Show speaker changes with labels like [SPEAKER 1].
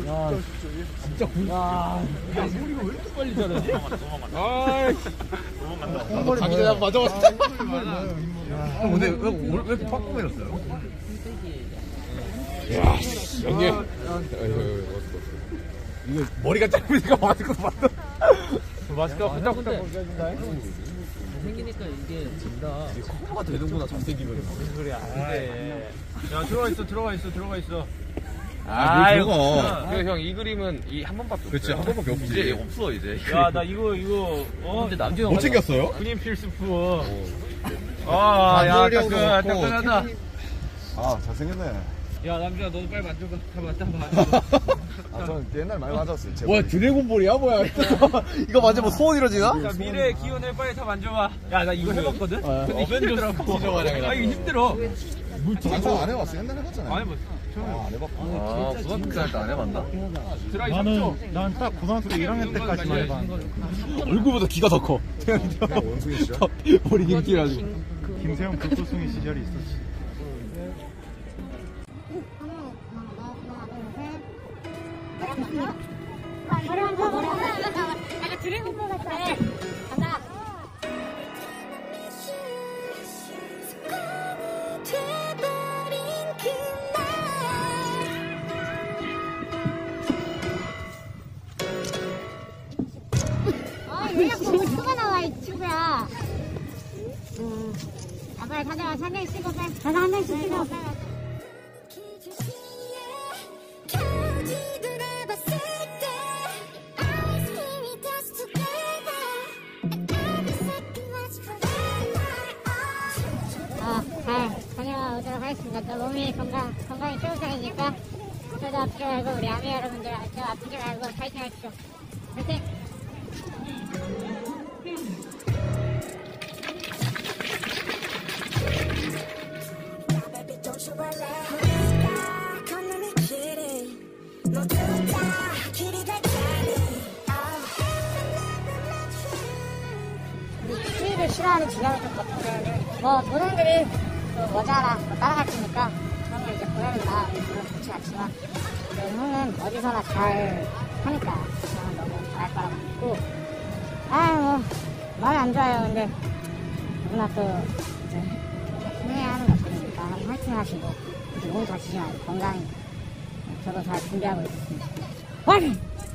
[SPEAKER 1] 야, 진짜 야, 소리가 왜 이렇게 빨리 자라지? 아이씨. 도망간다. 자기 전에 맞아봤어. 근데 왜 이렇게 팍 꾸며졌어요? 야, 형님. 이거 머리가 짧으니까 마스크 맞다. 마스크가 후딱후딱 벗겨진다.
[SPEAKER 2] 생기니까 이게 진다.
[SPEAKER 1] 이게 커버가 되는구나, 잘생기면.
[SPEAKER 2] 무슨 소리야. 네. 야, 들어가 있어.
[SPEAKER 1] 아, 들어가.
[SPEAKER 2] 형, 이 그림은 한 번밖에 없어.
[SPEAKER 1] 그렇지, 한 번밖에 없지.
[SPEAKER 3] 이제 없어 이제.
[SPEAKER 2] 야, 나 이거,
[SPEAKER 3] 근데 남준이 형
[SPEAKER 1] 못 챙겼어요?
[SPEAKER 2] 그림 필수품. 야, 따끈하다.
[SPEAKER 4] 아, 잘생겼네.
[SPEAKER 2] 야, 남준아, 너도 빨리 만져봐.
[SPEAKER 4] 아, 저는 옛날 많이 맞았어요.
[SPEAKER 1] 뭐야, 드래곤볼이야? 뭐야? 이거 맞으면 소원 이루어지나?
[SPEAKER 2] 자, 미래의 기운을 빨리 다 만져봐. 야, 나 이거 해봤거든? 근데 힘들더라고.
[SPEAKER 1] 아,
[SPEAKER 2] 이거 힘들어.
[SPEAKER 4] 장사 안 해봤어. 옛날에 해봤잖아요.
[SPEAKER 2] 아니, 뭐.
[SPEAKER 4] 안 해봤구나.
[SPEAKER 3] 고등학교 때도 안 해봤나?
[SPEAKER 2] 드라이 샀죠?
[SPEAKER 5] 난 딱 고등학교 1학년 때까지만 해봤는데
[SPEAKER 1] 얼굴보다 기가 더 커.
[SPEAKER 4] 원숭이 시절?
[SPEAKER 1] 머리 길기라지고.
[SPEAKER 5] 김세형 극도승의 시절이 있었지.
[SPEAKER 6] 약간 드래곤볼 같아. 간다. 왜 자꾸 우주가 나와, 이 친구야. 빨리 가져와, 한 장씩 찍어, 빨리. 가서 한 장씩 찍어. 잘 다녀오도록 하겠습니다. 또 몸이 건강히 최우선이니까 저도 아프지 말고 우리 아미 여러분들 저 아프지 말고 파이팅 하십시오. 파이팅! 추위를 싫어하는 지나는 것 같은데 보는들이 모자라 따라갈 테니까 그런 걸 이제 보내는 나 그런 좋지 않지만 형은 어디서나 잘 하니까 저는 너무 잘할 거라고 믿고 마음이 안 좋아요. 근데 누나 또 이제 해야 하는 거 있으니까 화이팅 하시고 몸 다치지 말고 건강히 저도 잘 준비하고 있습니다. 화이팅!